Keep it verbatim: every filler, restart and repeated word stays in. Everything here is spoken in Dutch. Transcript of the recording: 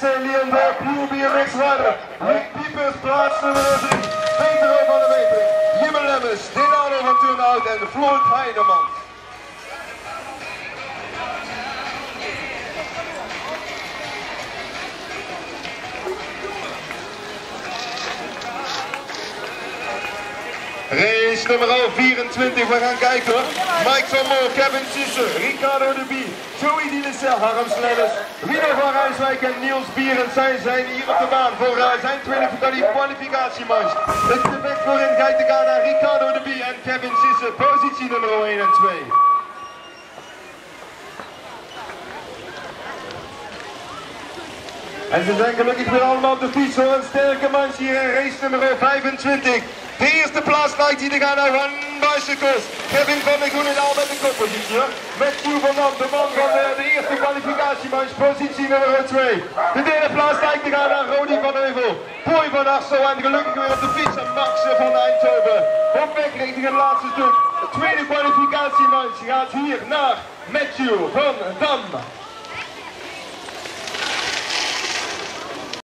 C Leeuwenburg, Pure B M X Rider. Rick Piepers, plaats nummer drie. Peter van der Wetering, Jimmy Lemmens, Dinado van Turnhout en Floyd Heideman. Race nummer vierentwintig, we gaan kijken hoor. Mike Sommer, Kevin Sisser, Ricardo de Bie, Joey Dielicel, Harm Sleddes, Rino van Rijswijk en Niels Bierens. Zij zijn hier op de baan voor uh, zijn tweede kwalificatiematch. Het gevecht voorin gaat te gaan naar Ricardo de Bie en Kevin Sisser, positie nummer één en twee. En ze zijn gelukkig weer allemaal op de fiets hoor. Een sterke mans hier in race nummer vijfentwintig. De eerste plaats lijkt hier te gaan naar One Bicycles. Kevin van der Groenen al met de koppositie hoor. Met Sjoe van Dam, de man van de, de eerste kwalificatiematch, positie nummer twee. De derde plaats lijkt te gaan naar Rodi van Heuvel. Pooi van Asso en gelukkig weer op de fiets en Max van Eindhoven. Op weg richting het laatste stuk. De tweede kwalificatiematch gaat hier naar Matthew van Dam.